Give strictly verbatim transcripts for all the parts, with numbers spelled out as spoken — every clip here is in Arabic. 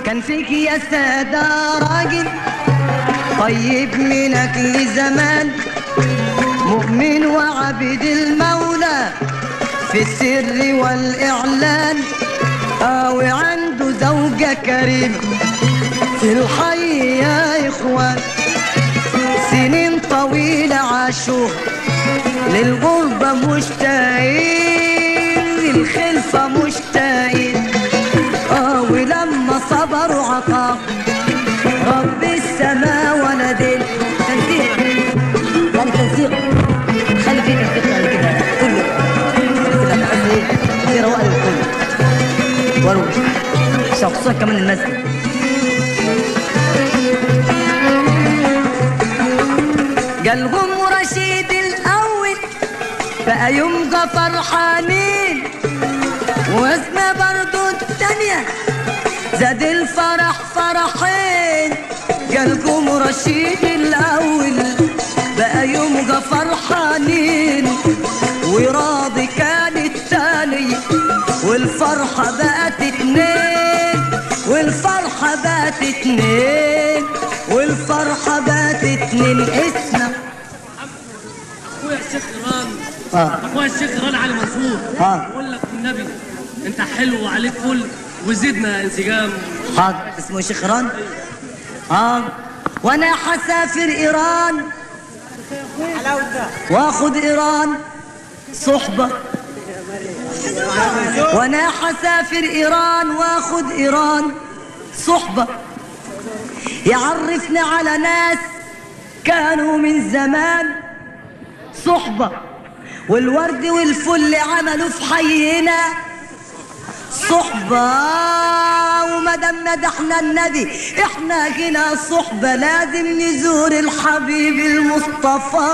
كان فيك يا سادة راجل طيب من أجل زمان، مؤمن وعبد المولى في السر والإعلان، أو عنده زوجة كريمة في الحي يا إخوان. سنين طويلة عاشوها للغربة مشتاقين، للخلفة مشتاقين، آه ولما صبروا عطاهم رب السماء ولدين. تنسيق يعني تنسيق، خلي فيه تنسيق يعني كده كله كده، بحس ايه في رواق للكل وروح خصوصا كمان المسجد. قالهم رشيد الأول بقى يبقى فرحانين، واسمه برضو التانية زاد الفرح فرحين. قالكم رشيد الأول بقى يبقى فرحانين، وراضي كان التاني، والفرحة بقت اتنين، والفرحة بقت اتنين، والفرحة بقت اتنين. اسمع اخويا الشيخ ايران، اه اخويا الشيخ ايران علي منصور، اه بقول لك والنبي انت حلو وعليك فل وزدنا انسجام. حاضر. اسمه شيخ ايران؟ اه. وانا حسافر ايران واخد ايران صحبة، وانا حسافر ايران واخد ايران صحبة، يعرفنا على ناس كانوا من زمان صحبة، والورد والفل عملوا في حينا صحبة. ومدام مدحنا النبي احنا هنا صحبة، لازم نزور الحبيب المصطفى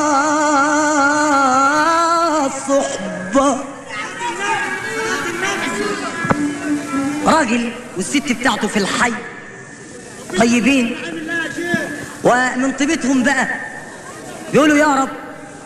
صحبة. راجل والست بتاعته في الحي طيبين، ومن طيبتهم بقى يقولوا يا رب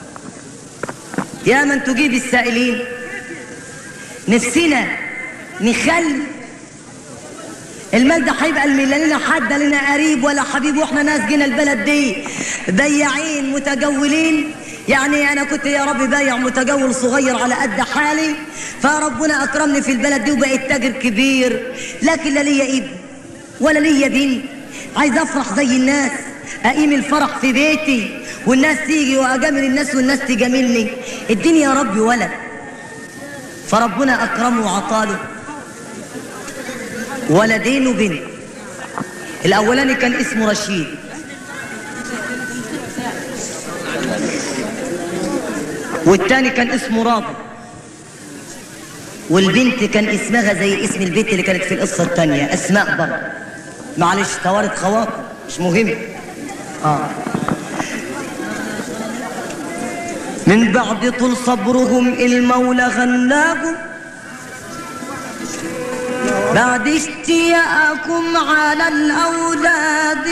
يا من تجيب السائلين، نفسنا نخلي المال ده هيبقى لنا حد لنا قريب ولا حبيب، واحنا ناس جينا البلد دي بياعين متجولين. يعني انا كنت يا رب بايع متجول صغير على قد حالي، فربنا اكرمني في البلد دي وبقيت تاجر كبير، لكن لا ليا ابن ولا ليا بنت. عايز افرح زي الناس، اقيم الفرح في بيتي والناس تيجي واجامل الناس والناس تجاملني. اديني يا ربي ولد. فربنا اكرمه وعطاله ولدين وبنت. الاولاني كان اسمه رشيد، والتاني كان اسمه رابط، والبنت كان اسمها زي اسم البنت اللي كانت في القصه الثانيه، اسماء برضه. معلش توارد خواطر مش مهم. اه من بعد طول صبرهم المولى غناهم، بعد اشتياقكم على الاولاد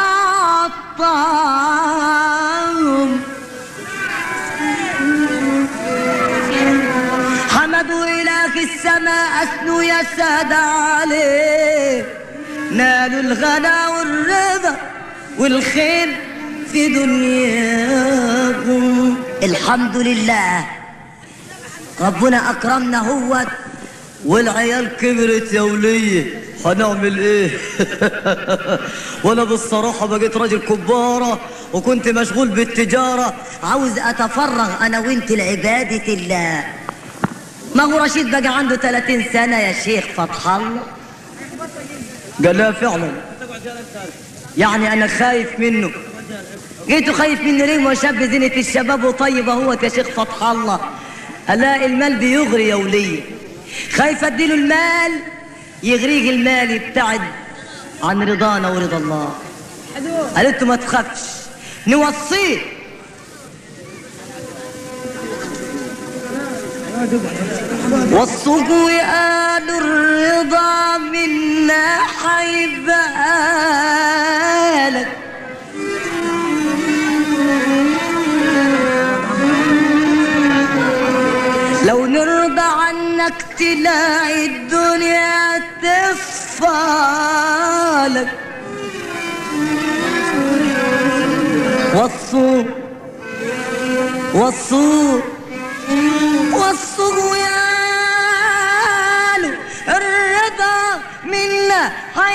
عطاهم، حمدوا اله السماء اثنوا يا سادة عليه، نالوا الغنى والرضا والخير في دنياكم. الحمد لله ربنا اكرمنا هو، والعيال كبرت يا وليه، هنعمل ايه؟ وانا بالصراحه بقيت راجل كباره وكنت مشغول بالتجاره، عاوز اتفرغ انا وانت لعباده الله. ما هو رشيد بقى عنده ثلاثين سنه يا شيخ فتح الله. قال لا فعلا، يعني انا خايف منه. جيتوا خايف منه ليه؟ ما شاب زينة الشباب وطيب اهوت يا شيخ فتح الله. الاقي المال بيغري يا وليه، خايف اديله المال يغريك المال يبتعد عن رضانا ورضا الله. قالت له ما تخافش نوصيه، وصوه وقالوا الرضا منا حيبقالك، لو نرضى عنك تلاقي الدنيا تفالك. وصوا وصوا وصوا ويالو الرضا منا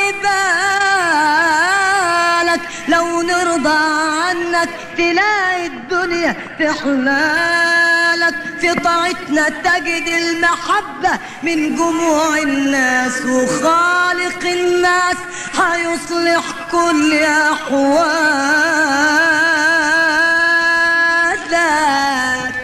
هيبالك. لو نرضى عنك تلاقي الدنيا تحلالك. في طاعتنا تجد المحبة من جموع الناس، وخالق الناس هيصلح كل أحوالك.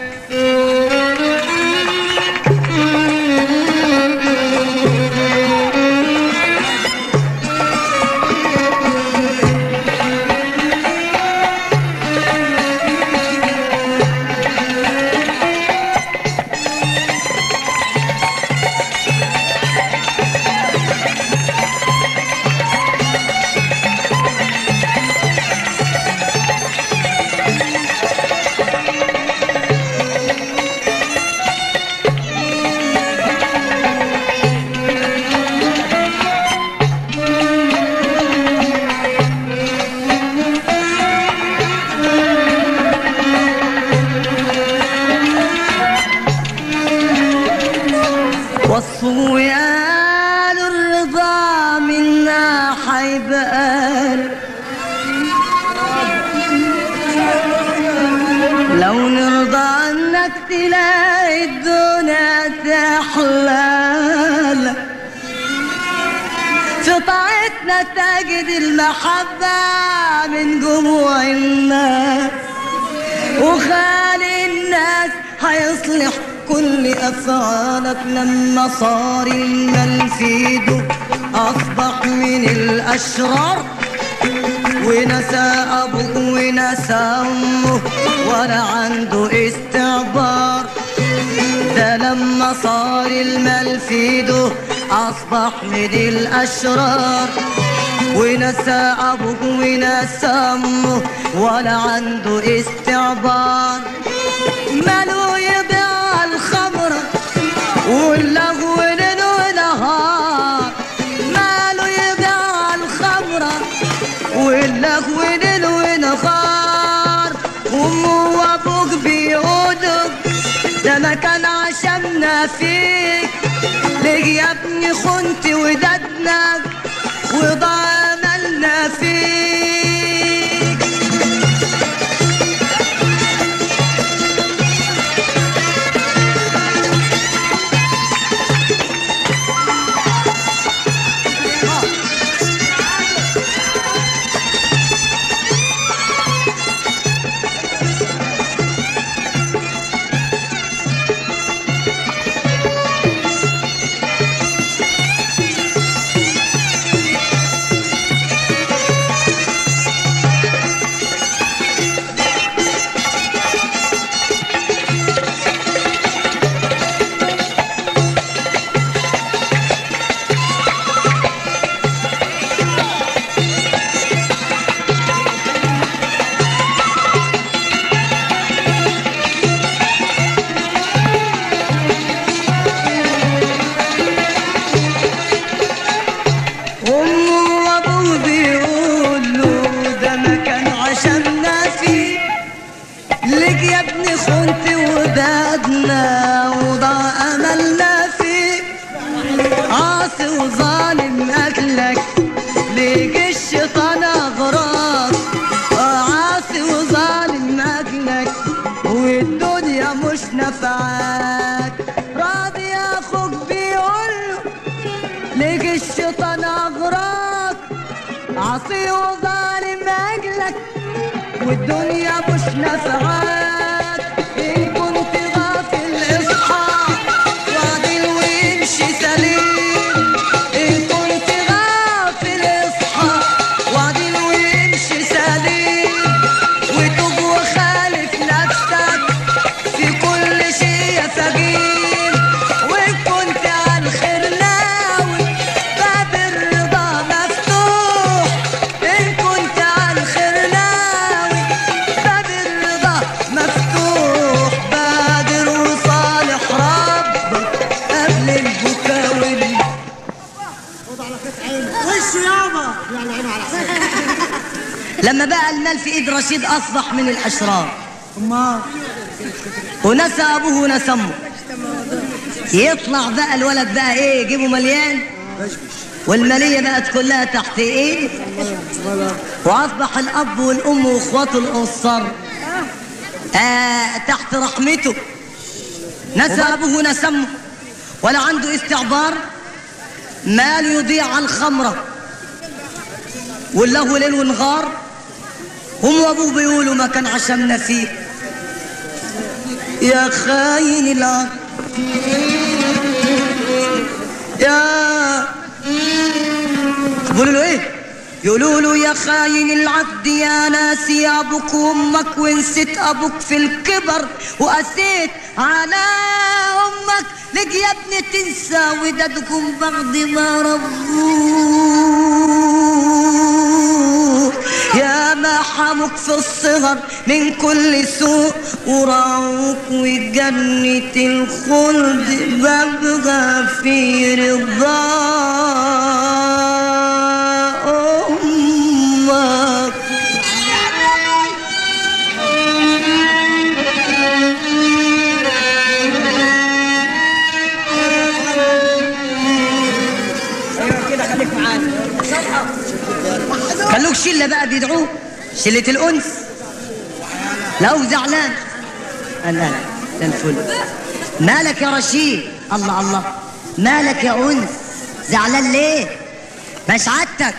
وصوا يا الرضا منا حيبقال. لو نرضى عنك تلاقي الدنيا تحلال. في طاعتنا تجد المحبة من جموع الناس، وخالي الناس هيصلح كل أفعالك. لما صار المال في ايده أصبح من الأشرار، ونسى أبوه ونسى أمه ولا عنده استعبار. ده لما صار المال في ايده أصبح من الأشرار، ونسى أبوه ونسى أمه ولا عنده استعبار. ماله يبيع الخمرة واللغو ليل ونهار. ماله يبيع الخمرة واللغو ليل ونهار. أمه وأبوك بيقولوا ده ما كان عشمنا فيك. ليه يا ابني خنت ودادنا وضاع أملنا فيك. نفعك. راضي اخوك بيقوله ليك الشيطان اغراك، عصي وظالم اجلك والدنيا مش نفعك. ان كنت غافل اصحى وعدل وامشي سليم، ان كنت غافل اصحى وعدل وامشي سليم، وتوب وخالف نفسك في كل شيء يا فقير. وان كنت على الخير ناوي باب الرضا مفتوح، ان كنت على الخير ناوي باب الرضا مفتوح. لما بقى المال في ايد رشيد اصبح من الاشرار. ونسى ابوه ونسى امه. يطلع بقى الولد بقى ايه، جيبه مليان والماليه بقت كلها تحت ايده، واصبح الاب والام واخواته القصار آه تحت رحمته. نسى ابوه ونسى امه، ولا عنده استعبار، مال يضيع على الخمره واللهو ليل ونهار. هم وابوه بيقولوا ما كان عشمنا فيه يا خاين العقل يا، بيقولوا له ايه؟ يقولوا له يا خاين العبد يا ناسي ابوك وامك، ونسيت ابوك في الكبر وقسيت على امك، لك يا ابني تنسى ودادكم بعد ما ربوك، يا ما حموك في الصغر من كل سوء وراوك، وجنة الخلد ببغى في رضاك. خلوك شلة بقى بيدعوه، شلة الأنس. لو زعلان قال لا لا ده الفل. مالك يا رشيد؟ الله الله، مالك يا أنس؟ زعلان ليه؟ مش عادتك؟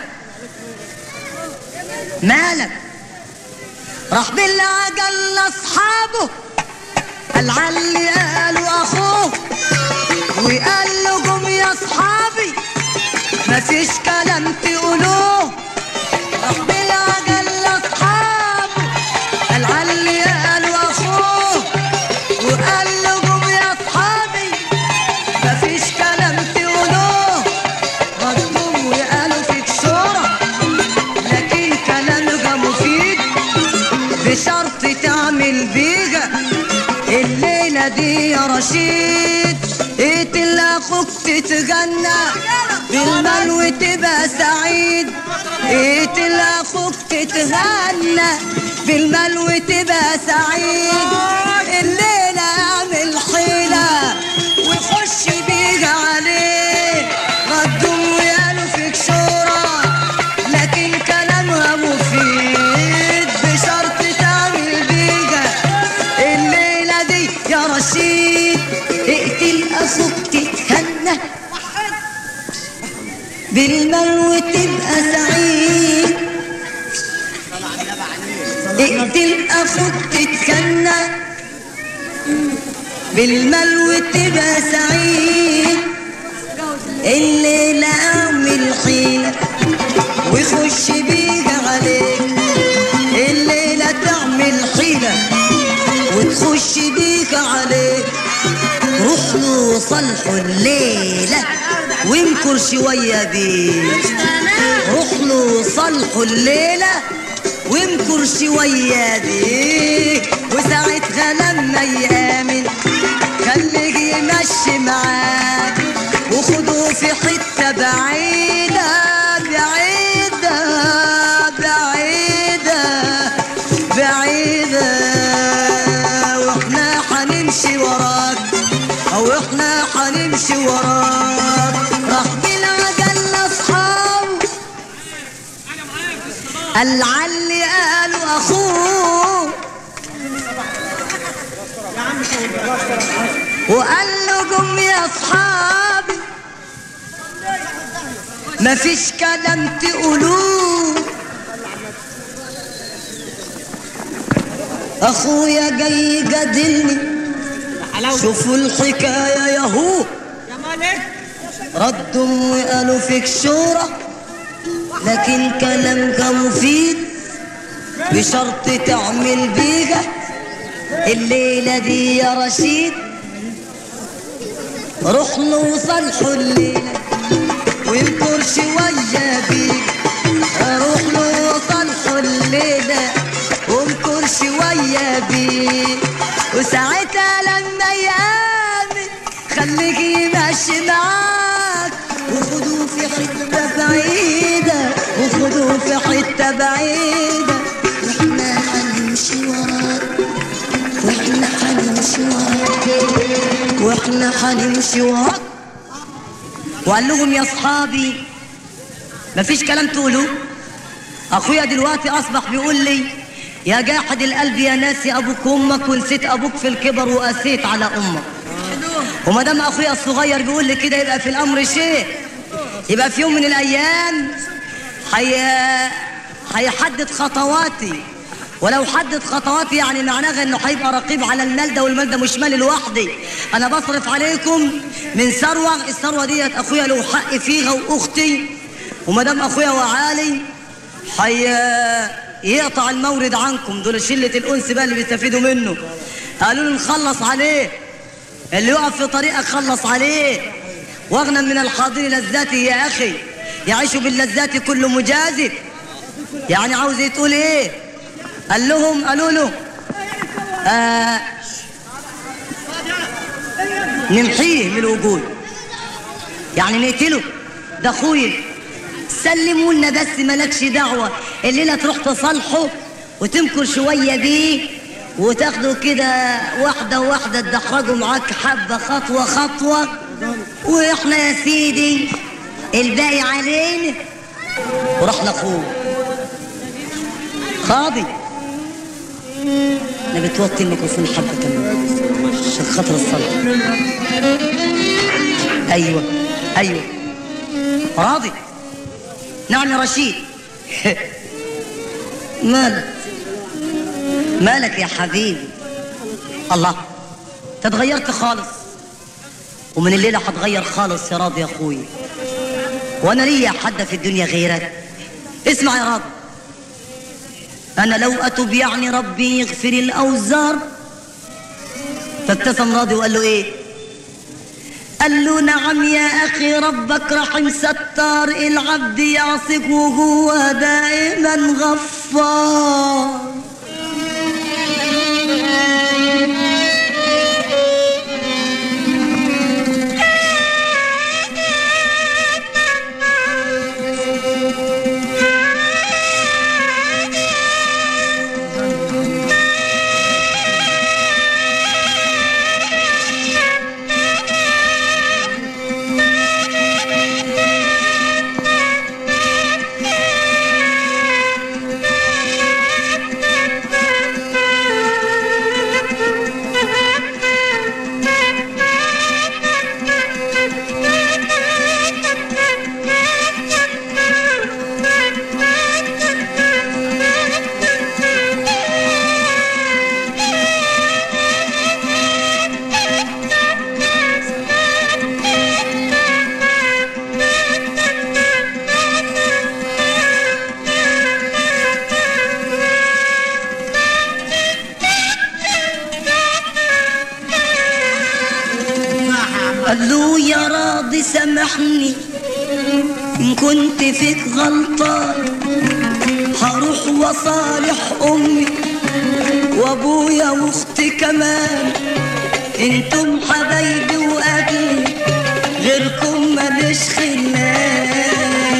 مالك؟ راح بالله قال لأصحابه، قال علي قالوا أخوه، وقال لكم يا أصحابي مفيش كلام تقولوه. راح بالله قال لأصحابه، قال علي قالوا أخوه، وقال لكم يا أصحابي مفيش كلام تقولوه. ردوا وقالوا فيك شورى، لكن كلامك مفيد بشرط تعمل بيها الليلة دي يا رشيد. اقتل اخوك تتغنى بالمال وتبقى سعيد، اقتل اخوك تتغنى بالمال وتبقى سعيد. الليلة اعمل حيلة وخش بيها عليه. ردوا وقالوا فيك شورى، لكن كلامها مفيد بشرط تعمل بيها الليلة دي يا رشيد. اقتل اخوك تتهنى بالمال وتبقى سعيد، اقتل اخوك تتهنى بالمال وتبقى سعيد. الليلة اعمل حيلة وخش بيها عليك، الليلة تعمل حيلة وتخش بيها عليك. روح له صلحوا الليلة وامكر شوية بيه، روح له صلحوا الليلة وامكر شوية بيه. وساعتها لما يآمن خليه يمشي معاك، وخدوه في حتة بعيدة بعيدة بعيدة بعيدة، واحنا حنمشي وراك او احنا حنمشي وراك. راح بالعجل لاصحابه، قال علي قالوا اخوه، وقال لكم يا اصحابي مفيش كلام تقولوه. اخويا جاي يجادلني، شوفوا الحكاية ياهو. ردوا وقالوا فيك شورى، لكن كلامك مفيد بشرط تعمل بيها الليلة دي يا رشيد. روح له وصلحوا الليلة وامكر شوية بيك، روح له وصلحوا الليلة وامكر شوية بيك. وساعتها لما يآمن خليك يمشي معاك، وخدوه في حتة بعيدة وخدوه في حتة بعيدة واحنا هنمشي وراك. وقال لهم يا اصحابي مفيش كلام تقولوه. اخويا دلوقتي اصبح بيقول لي يا جاحد القلب يا ناسي ابوك وامك ونسيت ابوك في الكبر وقسيت على امك. وما دام اخويا الصغير بيقول لي كده يبقى في الامر شيء، يبقى في يوم من الايام حي... هيحدد خطواتي. ولو حدد خطواتي يعني معناها انه هيبقى رقيب على المال ده، والمال ده مش مالي لوحدي، انا بصرف عليكم من ثروه، الثروه ديت اخويا له حق فيها واختي. وما دام اخويا وعالي حي يقطع المورد عنكم، دول شله الانس بقى اللي بيستفيدوا منه. قالوا له نخلص عليه، اللي يقف في طريقك خلص عليه. واغنى من الحاضر لذاته يا اخي، يعيش باللذات كل مجازف. يعني عاوز تقول ايه؟ قال لهم قالوا له آه نمحيه من الوجود، يعني نقتله، ده اخويا، سلموا لنا بس مالكش دعوه. الليله تروح تصالحه وتمكر شويه بيه وتاخدوا كده واحده واحده تدحرجوا معاك حبه خطوه خطوه، واحنا يا سيدي الباقي علينا. ورحنا اخوه خاضي انا بتوطي الميكروفون حبه كمان عشان خاطر الصلاه. ايوه ايوه راضي. نعم يا رشيد. مالك مالك يا حبيبي؟ الله تتغيرت خالص، ومن الليله هتغير خالص يا راضي يا اخويا، وانا ليا حد في الدنيا غيرك. اسمع يا راضي، انا لو اتوب يعني ربي يغفر الاوزار. فابتسم راضي وقال له ايه؟ قال له نعم يا اخي ربك رحيم ستار، العبد يعصيك وهو دائما غفار. قال له يا راضي سامحني إن كنت فيك غلطان، هروح وصالح أمي وأبويا وأختي كمان، انتم حبايبي وأهلي غيركم ماليش خلان.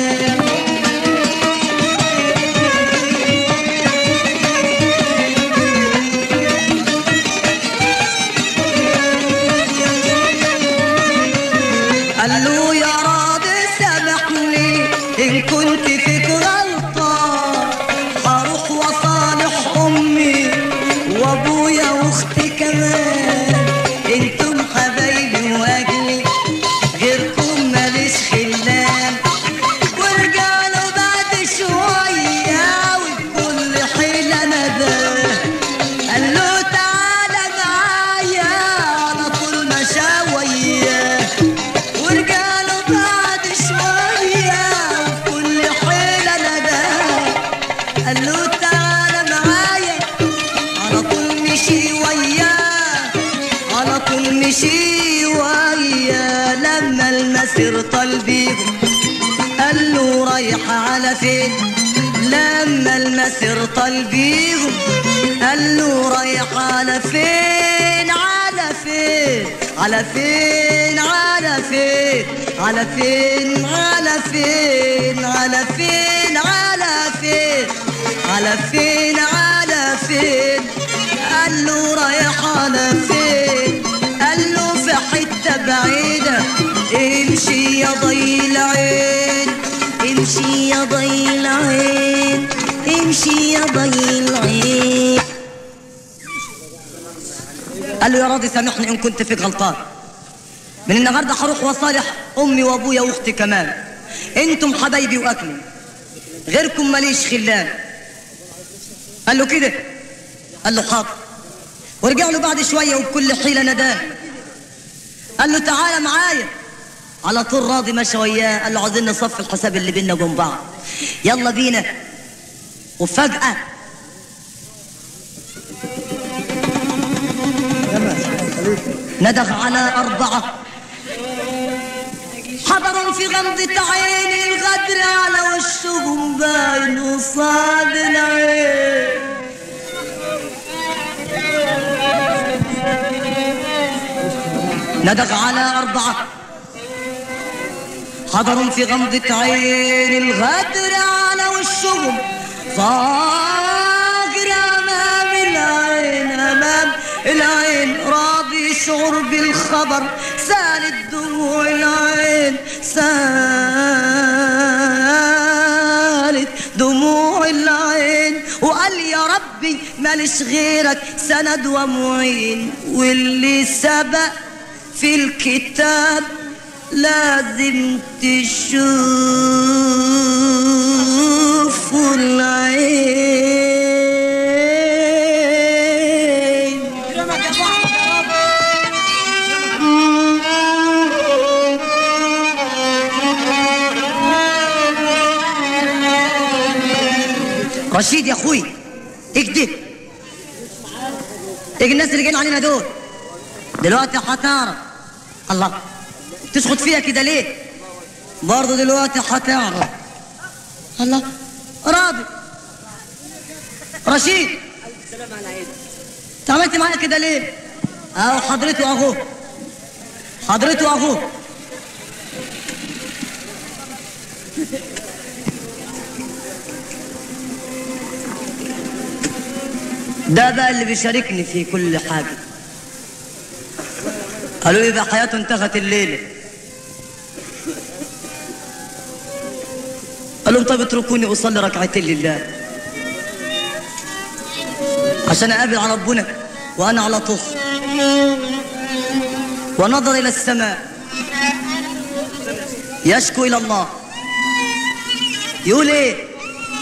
قال له يا راضي سامحني إن كنت فيك غلطان، هروح وصالح أمي وأبويا وأختي كمان، انتم حبايبي وأهلي غيركم ماليش خلان. ورجعوا بعد شوية وبكل حيلة نداه، قال له تعالى معايا على طول مشى وياه. ورجعوا بعد شوية وبكل حيلة نداه، قال له تعالى معايا على طول مشي وياه، على طول مشي وياه. لما المسير طال بيهم قال له رايحة على فين؟ لما المسير طال بيهم قال له رايحة على فين؟ على فين؟ على فين؟ على فين؟ على فين؟ على فين؟ على فين؟ على فين؟ على فين؟ على فين؟ قال له رايح على فين؟ قال له في حتة بعيدة امشي يا ضي العين امشي يا ضي العين امشي يا ضي العين. قال له يا راضي سامحني ان كنت فيك غلطان، من النهارده هروح واصالح امي وابويا واختي كمان، انتم حبايبي واكلي، غيركم ماليش خلان. قال له كده؟ قال له حاضر. ورجع له بعد شويه وبكل حيله نداه، قال له تعالى معايا. على طول راضي مشى وياه، قال له عاوزين نصفي الحساب اللي بينا وبين بعض، يلا بينا. وفجأة ندغ على أربعة حضروا في غمضة عين الغدر على وشهم باين وصاد العين. ندغ على أربعة حضروا في غمضة عين الغدر على وشهم صاغر أمام العين أمام العين. راضي يشعر بالخبر سالت دموع العين سالت دموع العين، وقال يا ربي ماليش غيرك سند ومعين، واللي سبق في الكتاب لازم تشوف العين. رشيد يا اخوي اكدب، ايه الناس اللي جايين علينا دول دلوقتي هتعرف. الله تسخط فيها كده ليه؟ برضه دلوقتي هتعرف. الله راضي رشيد انت عملت معايا كده ليه؟ اهو حضرته اهو حضرته اهو. ده بقى اللي بيشاركني في كل حاجة. قالوا لي ده حياته انتهت الليلة. قال لهم طيب اتركوني اصلي ركعتين لله عشان اقابل على ربنا وانا على طخ. ونظر الى السماء يشكو الى الله يقول ايه؟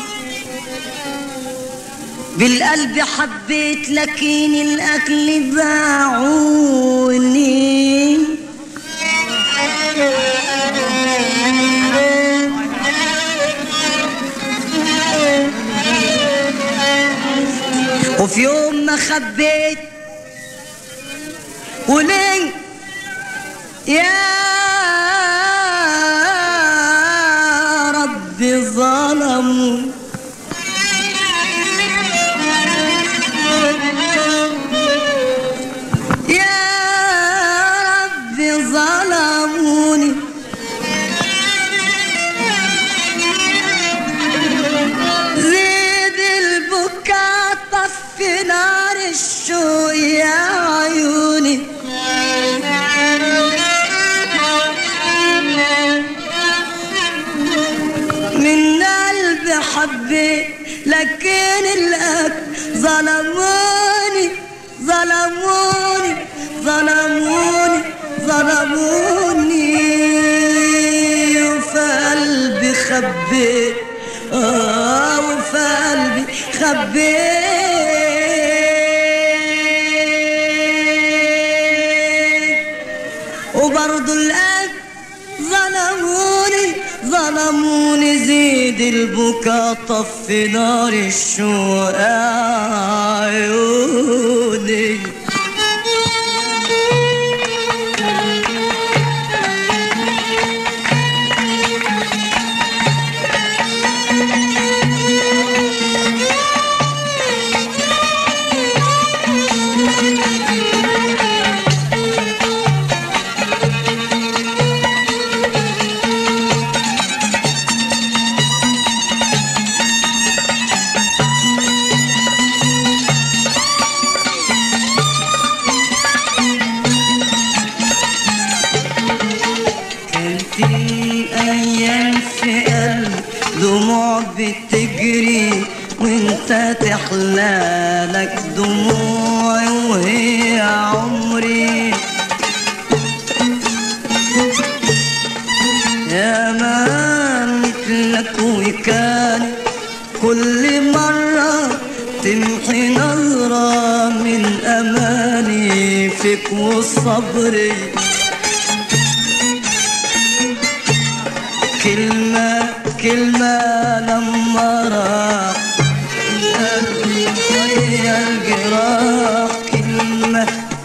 بالقلب حبيت لكن الاكل باعوني، وفي يوم ما خبيت ولين يا رب ظلموا ظلموني. زيد البكاء طفي نار الشوق يا عيوني. من قلبي حبيت لكن الأكل ظلموني ظلموني ظلموني ظلموني. وفي قلبي خبيت آه وفي قلبي خبيت، وبرضو القلب ظلموني ظلموني. زيد البكاء طفي نار الشوق عيوني. دموع بتجري وانت تحلالك دموعي وهي عمري. يا ما مثلك وكان كل مرة تمحي نظرة من أماني فيك والصبر. كلمة كلمة لما راح قلبي ويا الجراح كلمة.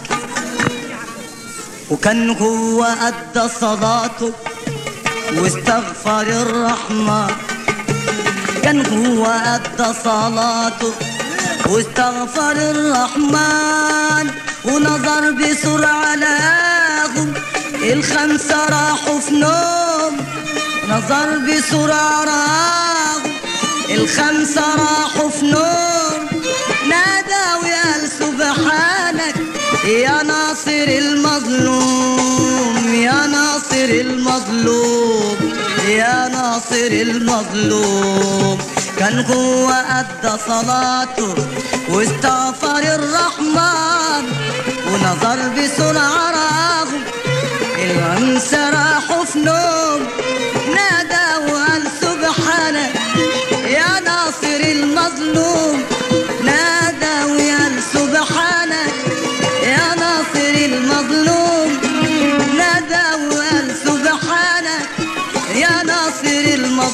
وكان هو أدى صلاته واستغفر الرحمن. كان هو أدى صلاته واستغفر الرحمن ونظر بسرعة لقاهم الخمسة راحوا في نوم. نظر بسرعة راحوا الخمسة راحوا في نوم. نادى وقال سبحانك يا ناصر المظلوم يا ناصر المظلوم يا ناصر المظلوم. كان هو أدى صلاته واستغفر الرحمن ونظر بسرعة راهم الخمسة راحوا في نوم. نادى وقال سبحانك يا ناصر المظلوم. نادى وقال سبحانك يا ناصر المظلوم. نادى وقال سبحانك يا ناصر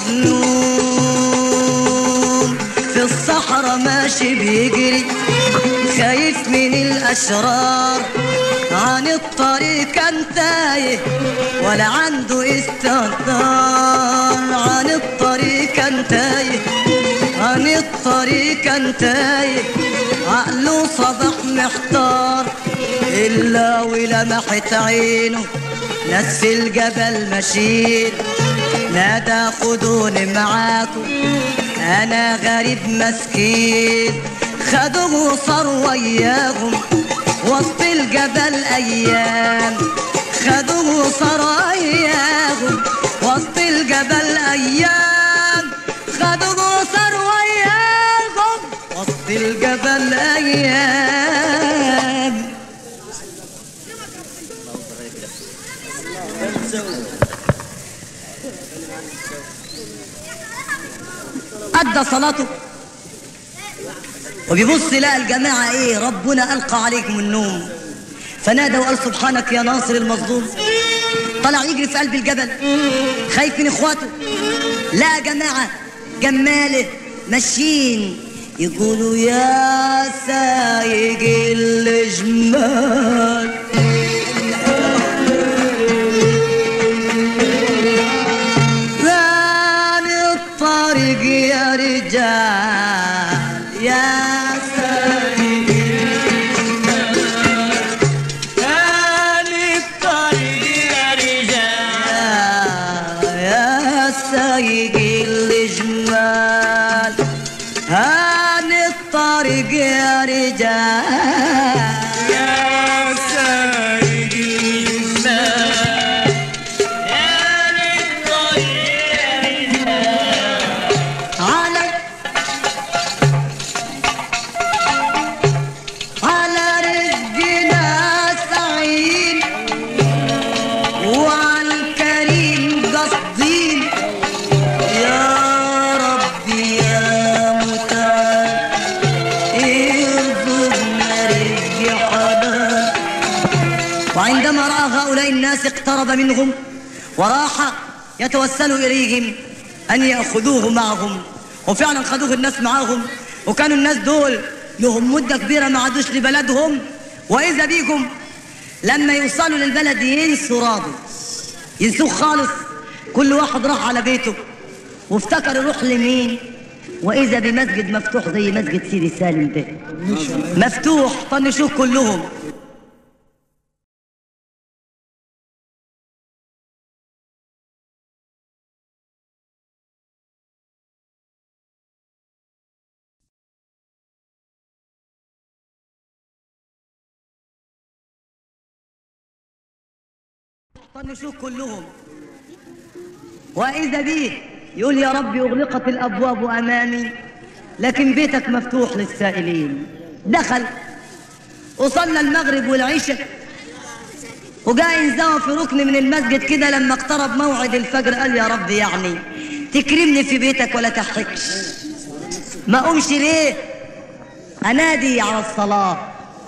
المظلوم. في الصحراء ماشي بيجري خايف من الأشرار عن الطريق كان تايه ولا عنده استهتار. عن الطريق كان تايه عن الطريق كان تايه عقله صبح محتار. إلا ولمحت عينه ناس في الجبل ماشيين. نادى خدوني معاكم أنا غريب مسكين. خدوه وصار وياهم وسط الجبل أيام. خدوه وصار وياهم وسط الجبل أيام. خدوه وصار وياهم وسط الجبل أيام. أدى صلاته وبيبص لقى الجماعة ايه ربنا ألقى عليكم النوم. فنادى وقال سبحانك يا ناصر المظلوم. طلع يجري في قلب الجبل خايف من اخواته. لقى جماعة جماله ماشيين يقولوا يا سايق الجمال ثاني الطريق يا رجال يا سايق الجمال ثاني الطريق يا رجال يا سايق الجمال هاني الطريق يا رجال يا سايق الجمال هاني الطريق يا رجال. على على رزقنا سعيد وعلى الكريم قصدين. يا ربي يا متعال ارزقنا رزق حلال. وعندما رأى هؤلاء الناس اقترب منهم وراح يتوسل إليهم أن يأخذوه معهم. وفعلا خذوه الناس معهم. وكانوا الناس دول لهم مدة كبيرة ما عادوش لبلدهم. وإذا بيكم لما يوصلوا للبلد ينسوا راضي ينسوه خالص. كل واحد راح على بيته وافتكر يروح لمين. وإذا بمسجد مفتوح زي مسجد سيدي سالم ده مفتوح. طنشوه كلهم. طنشوه كلهم. وإذا بيه يقول يا رب أغلقت الأبواب أمامي لكن بيتك مفتوح للسائلين. دخل وصلى المغرب والعشاء وجاء ينزوى في ركن من المسجد كده. لما اقترب موعد الفجر قال يا رب يعني تكرمني في بيتك ولا تحركش، ما قومش ليه أنادي على الصلاة.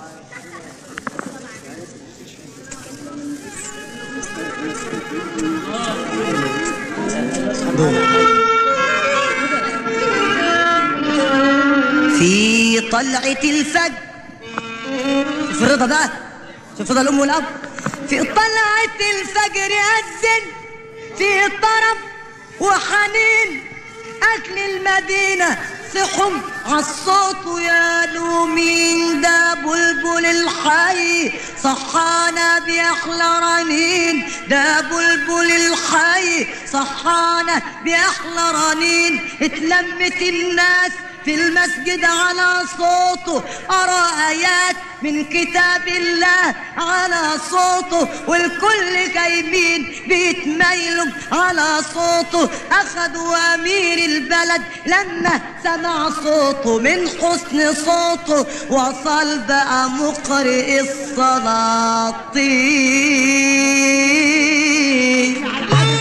في طلعة الفجر، شوف الرضا بقى، شوف رضا الأم والأب. في طلعة الفجر أذن في طرب وحنين أكل المدينة صحم عالصوت يا مين ده بلبل الحي صحانا بأحلى رنين، ده بلبل الحي صحانا بأحلى رنين. اتلمت الناس في المسجد على صوته، أرى آيات من كتاب الله على صوته، والكل جايبين بيتميلوا على صوته. أخدوا أمير البلد لما سمع صوته، من حسن صوته وصل بقى مقرئ السلاطين.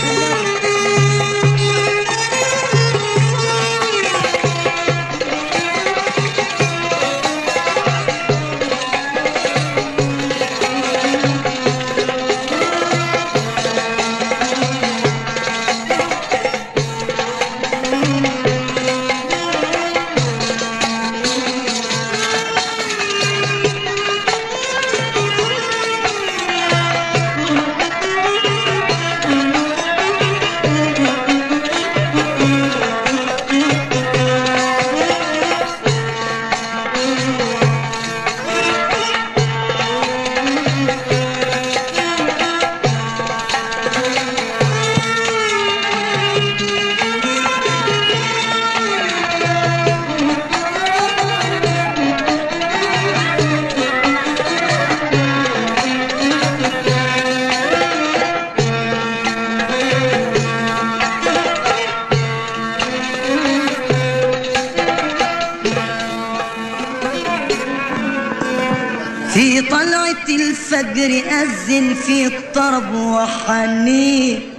في طلعة الفجر أذن في الطرب وحنين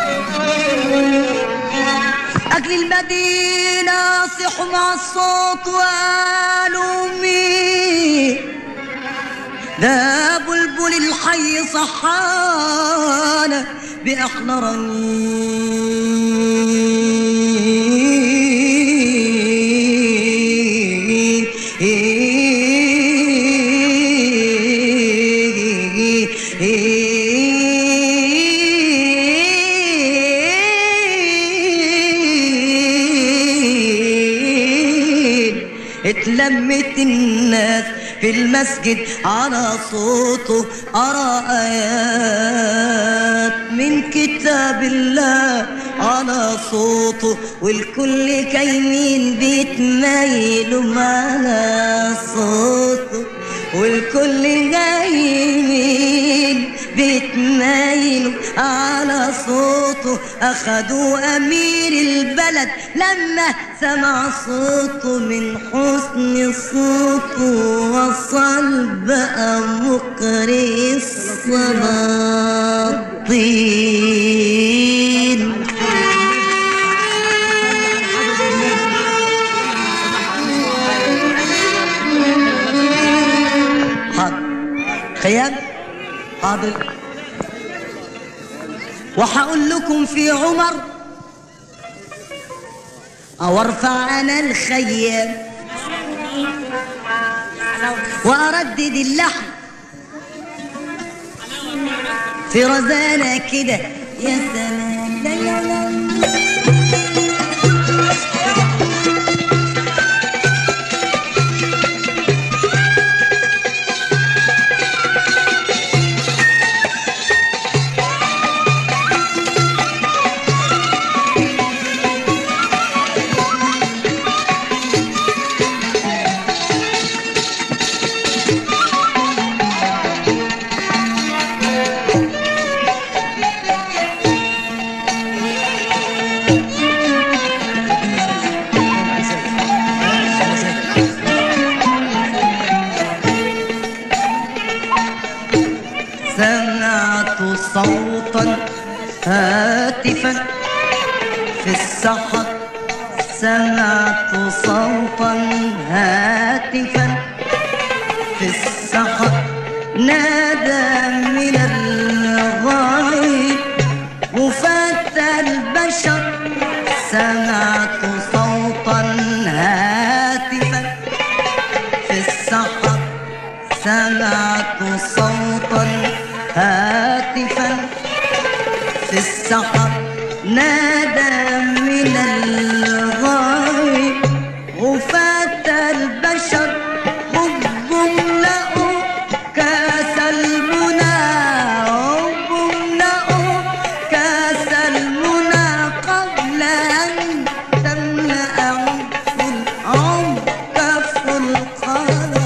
أكل المدينة صحوا مع الصوت وقالوا مين ده بلبل الحي صحانا بأحلى رنين. اتلمت الناس في المسجد على صوته، أرى آيات من كتاب الله على صوته، والكل كايمين بيتميلوا على صوته، والكل جايين بيتميلوا على صوته. أخدوا أمير البلد لما سمع صوته، من حسن صوته وصل بقى مقرئ السلاطين. حاضر خيام حاضر. وحقول لكم في عمر أو ارفع أنا الخيام وأردد اللحن في رزانة كده يا سلام. لا لا لا هاتفا في السحر سمعت صوتا هاتفا في السحر نادى من الغايب وفات البشر سمعت صوتا هاتفا في السحر سمعت صوتا هاتفا في السحر نادى من الغايب وفات البشر حبهم لقوا كاس المنى حبهم لقوا كاس المنى قبل أن تملأ عمق العمر كف القدر.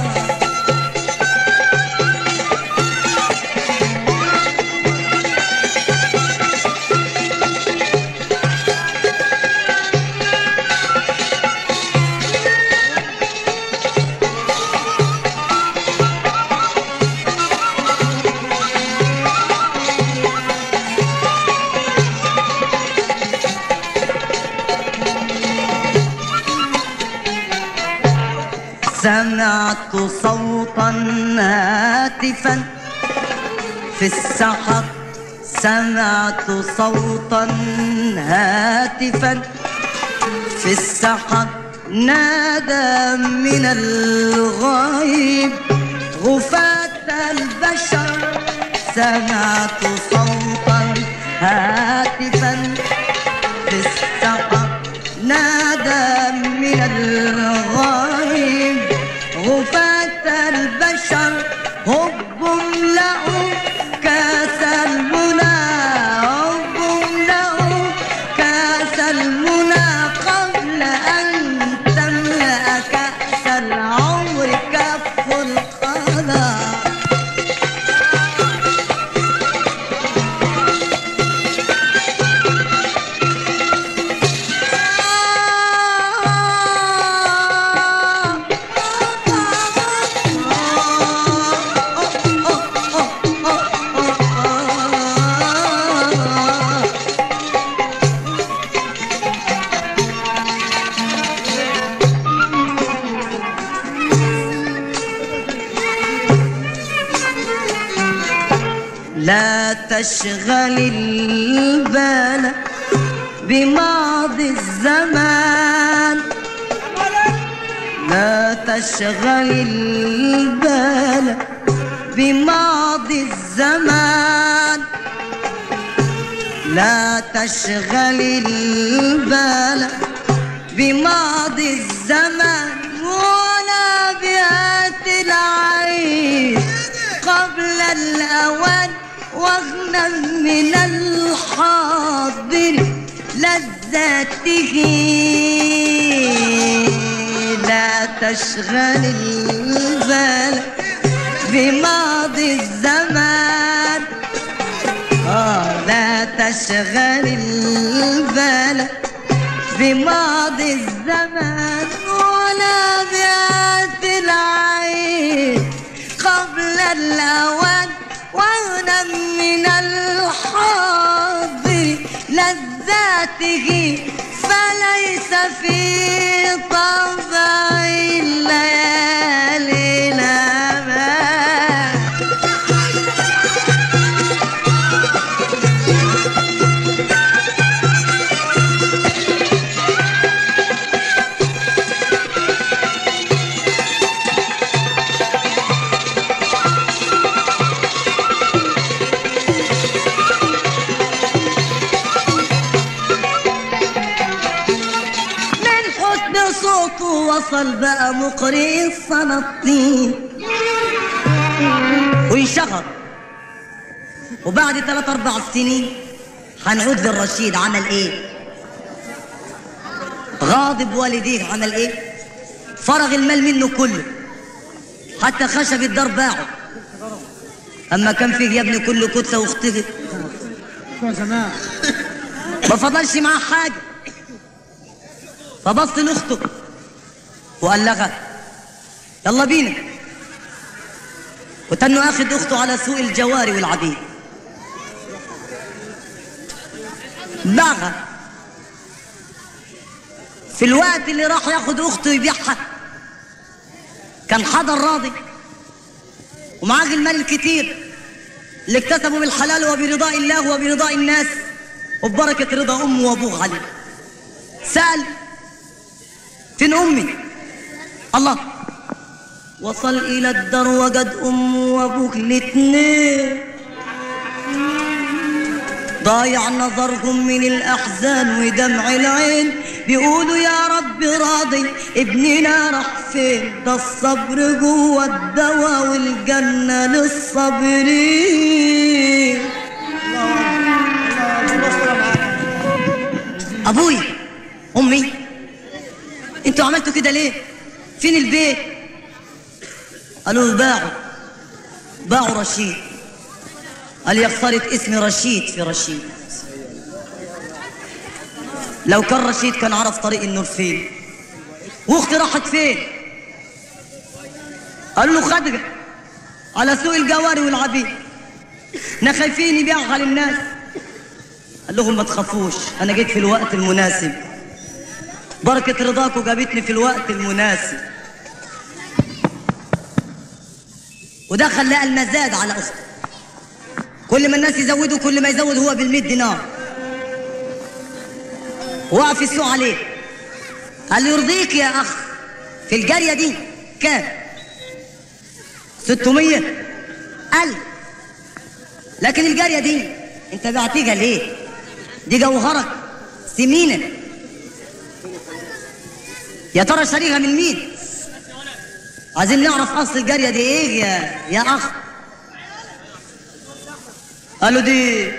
سمعت صوتا هاتفا في السحر سمعت صوتا هاتفا في السحر نادى من الغايب غفاة البشر سمعت صوتا هاتفا في السحر نادى من الغايب غفاة البشر حبهم لقوا كاس المنى حبهم لقوا كاس المنى قبل أن تملأ كأس العمر كف القدر. لا تشغل البال بماضي الزمان لا تشغل البال بماضي الزمان لا تشغل البال بماضي الزمان ولا بهات العين قبل الأوان واغنم من الحاضر لذاته لا تشغل البال بماضي الزمان آه لا تشغل البال بماضي الزمان ولا بهات العين قبل الأوان واغنم من الحاضر لذاته فليس في طبع الليالي الأمان. وصل بقى مقرئ السنطين وينشغل وبعد ثلاث اربع سنين هنعود للرشيد. عمل ايه؟ غاضب والديه. عمل ايه؟ فرغ المال منه كله حتى خشب الدار باعه. اما كان فيه يا ابني كله كتله واختفت ما فضلش معاه حاجه. فبص لاخته وقال لها يلا بينا، وتنه اخد اخته على سوق الجواري والعبيد. باعها. في الوقت اللي راح ياخد اخته يبيعها كان حضر راضي ومعاه المال الكتير اللي اكتسبوا بالحلال وبرضاء الله وبرضاء الناس وببركة رضا امه وابوه عليه. سأل فين امي؟ الله، وصل الى الدار وجد امه وابوه الاتنين ضايع نظرهم من الاحزان ودمع العين، بيقولوا يا رب راضي ابننا راح فين؟ ده الصبر جوه الدواء والجنه للصابرين. ابوي امي انتوا عملتوا كده ليه؟ فين البيت؟ قالوا باعوا باعوا رشيد. قال يا خسارة اسم رشيد في رشيد، لو كان رشيد كان عرف طريق النور فين. واختي راحت فين؟ قالوا له خدجة على سوق الجواري والعبيد، احنا خايفين يبيعها للناس. قال لهم ما تخافوش، انا جيت في الوقت المناسب، بركة رضاكم جابتني في الوقت المناسب. وده خلاه المزاد على اخته، كل ما الناس يزودوا كل ما يزود هو بالمية دينار. وقف السوق عليه قال له يرضيك يا اخ في الجارية دي كام؟ ستمية ألف. لكن الجارية دي انت بعتيها ليه؟ دي جوهرك سمينة، يا ترى شاريها من مين؟ عايزين نعرف اصل الجارية دي ايه يا يا اخ. قالوا دي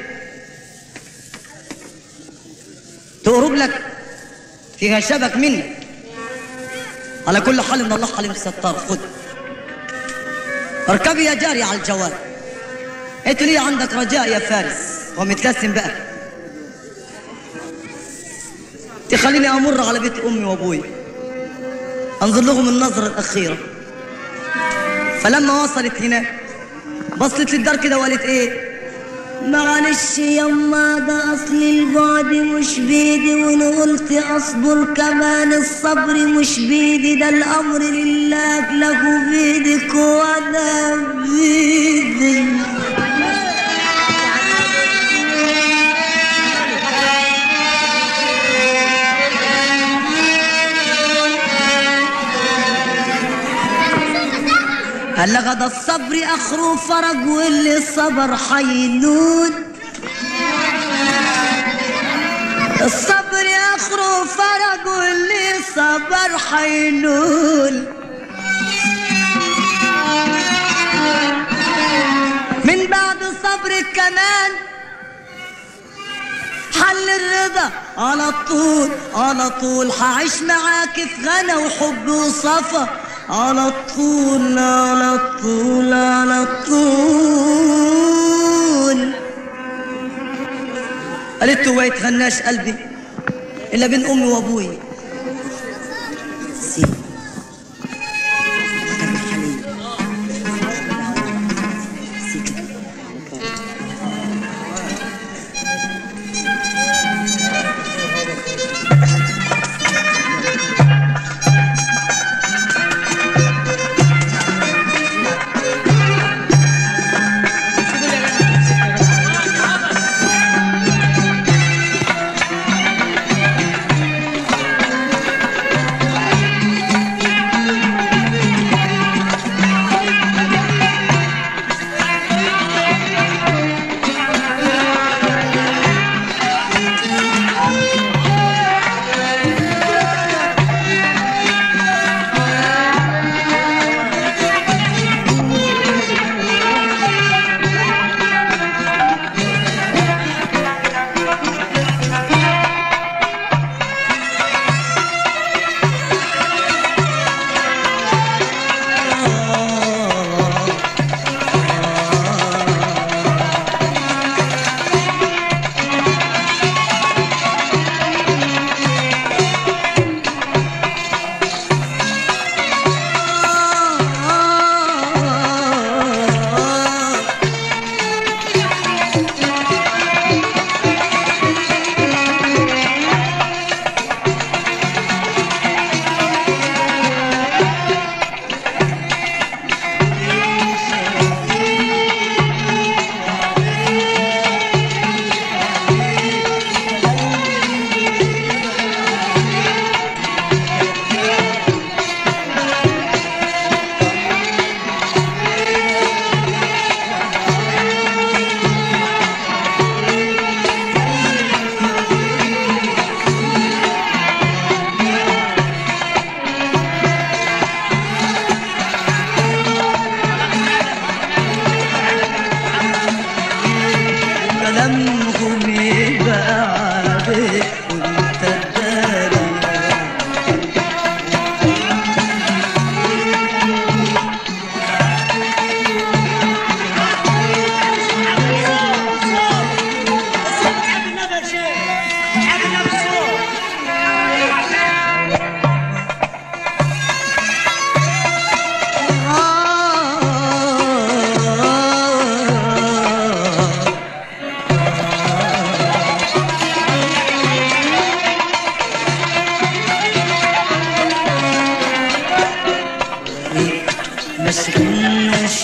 تقرب لك فيها شبك مني، على كل حال ان الله حليم ستار. خد اركبي يا جاري على الجوال. انت ليه عندك رجاء يا فارس؟ هو متلسم بقى. تخليني امر على بيت امي وابوي انظر لهم النظرة الاخيرة. فلما وصلت هناك بصلت للدار كده وقالت ايه؟ معلش يما ده اصل البعد مش بيدي، وان قلت اصبر كمان الصبر مش بيدي، ده الامر لله له بيدك وانا بيدي. قال لك ده الصبر اخره فرج واللي صبر حينون، الصبر اخره فرج واللي صبر حينون. من بعد صبرك كمان حل الرضا على طول على طول، هعيش معاك في غنى وحب وصفا على طول على طول على طول. قالت له ما يتغناش قلبي الا بين امي وابوي. سيب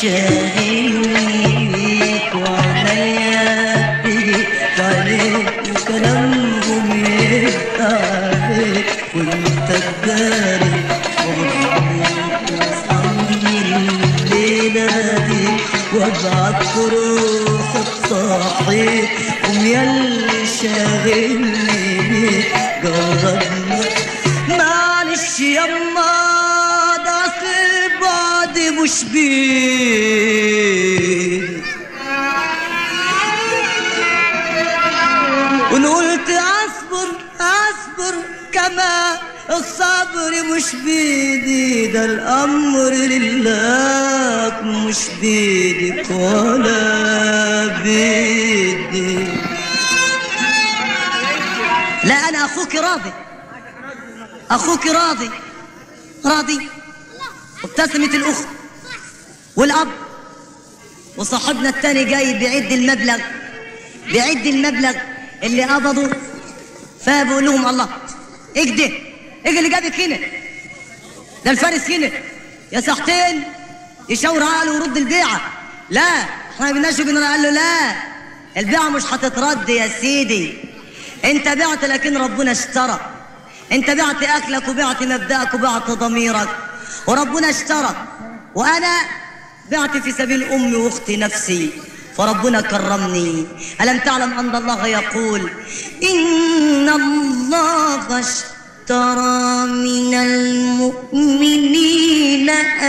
شاغلني بيك وعينيا بيك عليك وكلامهم يبقى عليك وانت تداري واصحابي الليلة دي وابعت روحك صحيح قوم ياللي شاغلني بيك جربنا معلش يما ده في بعد مش بيدي ونقولت اصبر اصبر كما الصبر مش بيدي ده الامر لله مش بيدك ولا بيدي. لا انا اخوك راضي اخوك راضي راضي وابتسمت الاخت والاب وصاحبنا التاني جاي بيعد المبلغ بيعد المبلغ اللي قبضوا فبقول لهم الله اجده اجي اللي جابك هنا ده الفارس هنا يا ساحتين يشاور عقله ويرد البيعه. لا احنا ما بدناش بينا. قال له لا البيعه مش هتترد يا سيدي انت بعت لكن ربنا اشترى انت بعت اكلك وبعت مبدأك وبعت ضميرك وربنا اشترى وانا بعت في سبيل امي واختي نفسي فربنا كرمني. ألم تعلم أن الله يقول إن الله اشترى من المؤمنين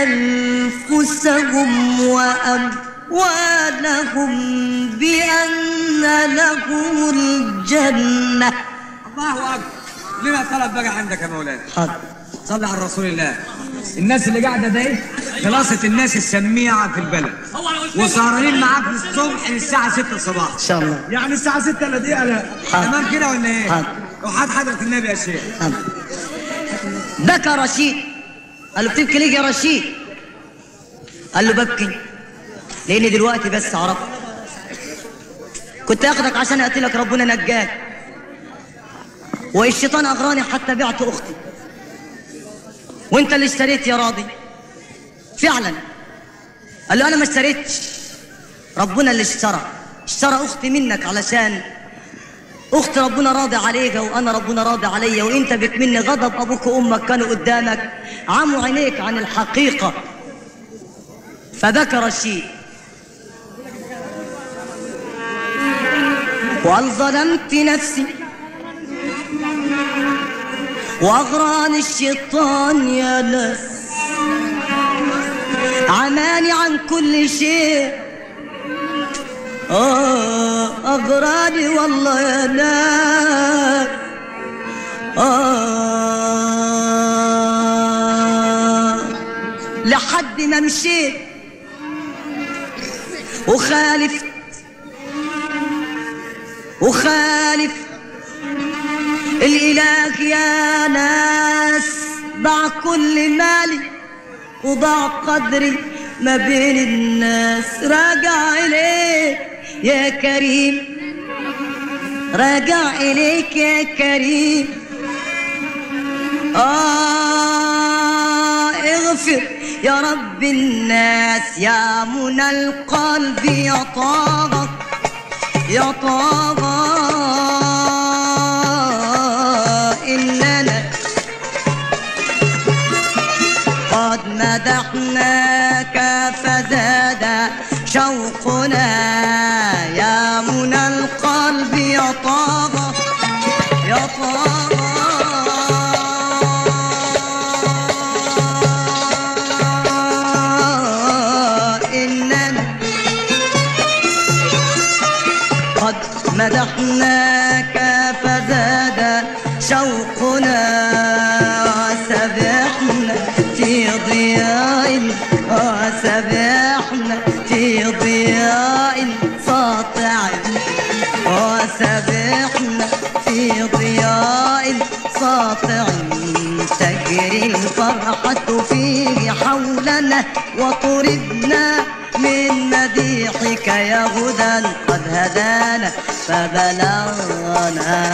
أنفسهم وأموالهم بأن لهم الجنة. الله أكبر. لنا طلب بقى عندك يا مولانا. حاضر. صلي على رسول الله. الناس اللي قاعده دي خلاصه الناس السميعه في البلد وسهرانين معاك الصبح للساعه ستة الصباح ان شاء الله. يعني الساعه ستة الا دقيقه. لا تمام كده ولا ايه؟ حاضر. وحد حضره النبي يا شيخ. حاضر. بكى رشيد قال له بتبكي ليه يا رشيد؟ قال له ببكي لان دلوقتي بس عرفت كنت اخدك عشان اقتلك ربنا نجاك والشيطان اغراني حتى بعت اختي وانت اللي اشتريت يا راضي. فعلا قال له انا ما اشتريتش ربنا اللي اشترى اشترى اختي منك علشان اختي ربنا راضي عليها وانا ربنا راضي عليا وانت بك مني غضب ابوك وامك كانوا قدامك عموا عينيك عن الحقيقه. فبكى رشيد وقال ظلمت نفسي واغراني الشيطان يا ناس عماني عن كل شيء آه اغراني والله يا ناس آه لحد ما مشيت وخالفت وخالف الإله يا ناس ضاع كل مالي وضاع قدري ما بين الناس. راجع إليك يا كريم راجع إليك يا كريم آه اغفر يا رب الناس يا منى القلب يا طه يا طه إننا قد مدحناك فزاد شوقنا يا منى القلب يا طه يا طه إننا قد مدحناك فزاد شوقنا وسبحنا في ضياء وسبحنا في ضياء ساطع وسبحنا في ضياء ساطع تجري الفرحة فيه حولنا وطربنا من مديحك يا هدى قد هدانا فبلغنا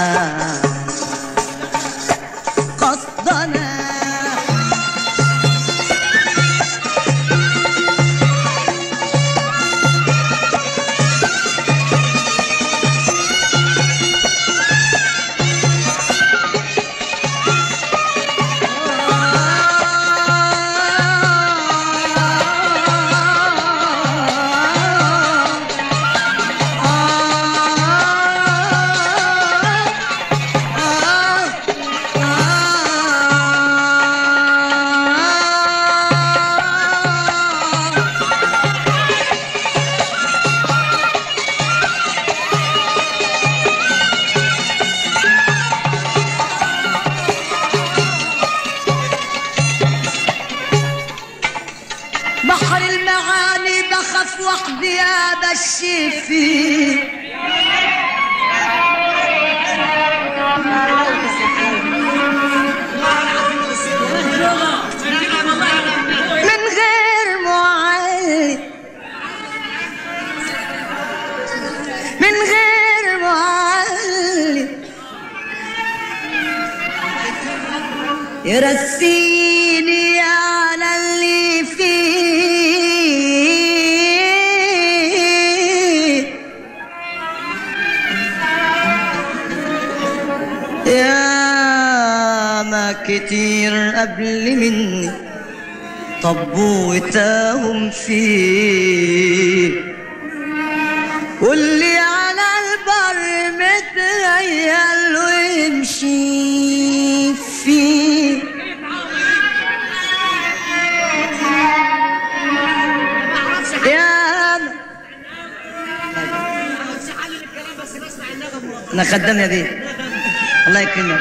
قصدنا وحدي ابشر فيه من غير معلم من غير معلم يرسيني على اللي فيه يا ما كتير قبل مني طبوا وتاهم فيه واللي على البر متغيل ويمشي فيه يا انا خدام يا بيه الله يكرمك.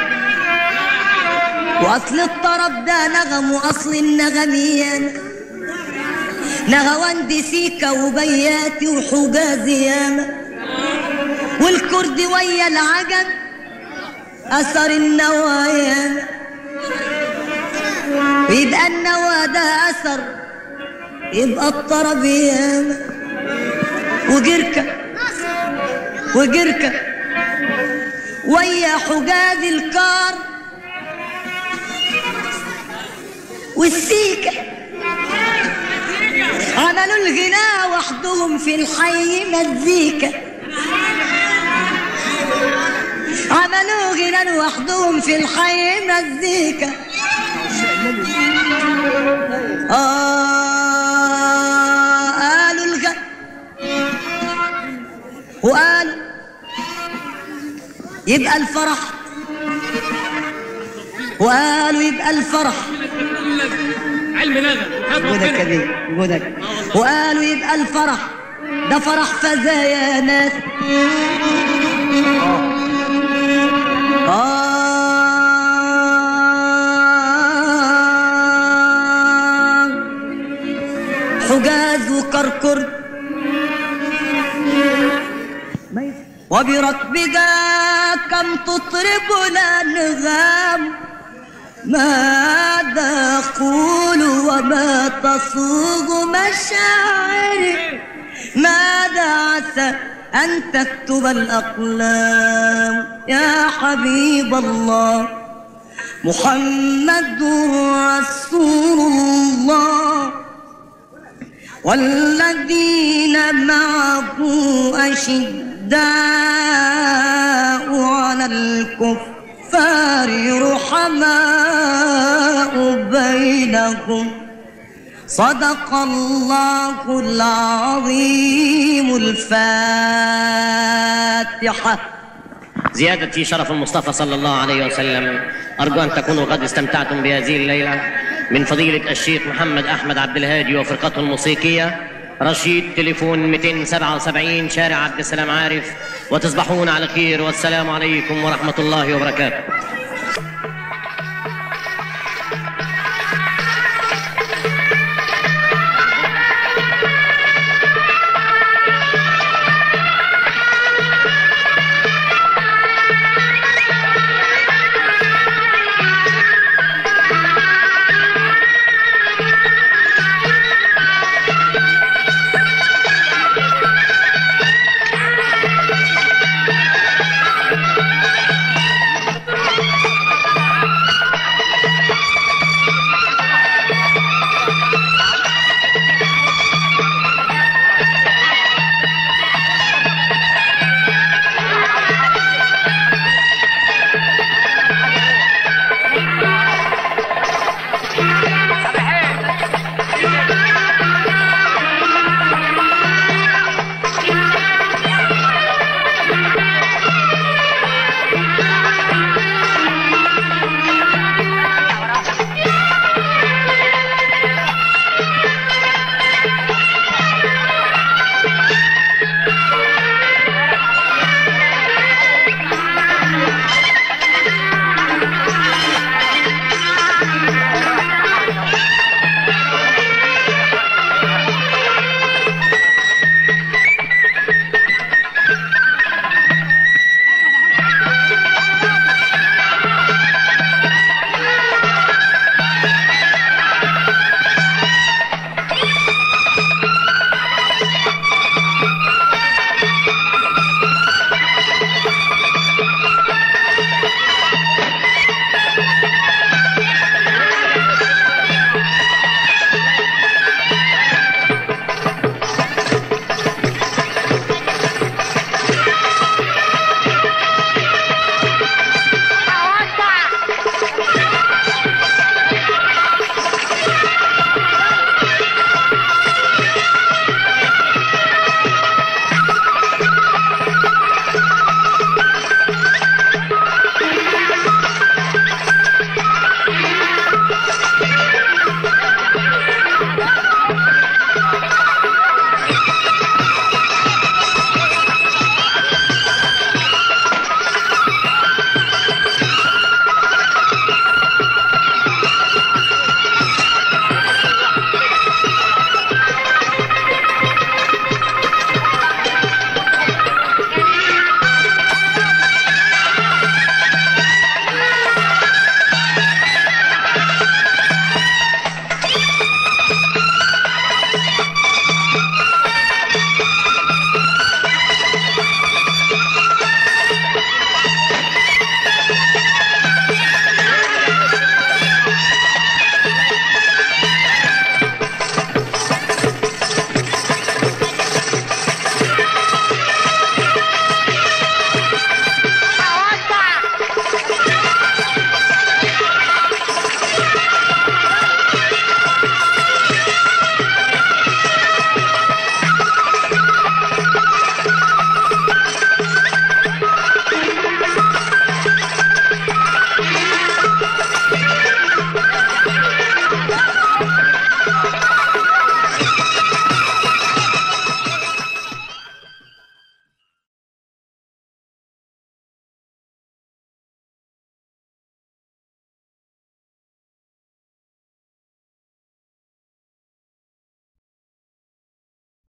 واصل الطرب ده نغم واصل النغميان نغواندي سيكا وبياتي وحجازي ياما والكرد ويا العجب اثر النوايا يبقى النوى ده اثر يبقى الطرب ياما وجركه وجركه ويا حجاز الكار والسيكة عملوا الغناء وحدهم في الحي مزيكا عملوا غناء وحدهم في الحي مزيكا آه قالوا الغناء وقالوا يبقى الفرح وقالوا يبقى الفرح علم نغم جودك يا بيه جودك وقالوا يبقى الفرح ده فرح فزايا ناس آه حجاز وكركر وبركبك كم تطرب الأنغام ماذا أقول وما تصوغ مشاعري ماذا عسى أن تكتب الأقلام يا حبيب الله محمد رسول الله والذين معه أشداء على الكفار رحماء بينهم صدق الله العظيم. الفاتحة. زيادة شرف المصطفى صلى الله عليه وسلم، أرجو أن تكونوا قد استمتعتم بهذه الليلة من فضيلة الشيخ محمد أحمد عبد الهادي وفرقته الموسيقية. رشيد تليفون مئتين وسبعة وسبعين شارع عبد السلام عارف، وتصبحون على خير والسلام عليكم ورحمة الله وبركاته.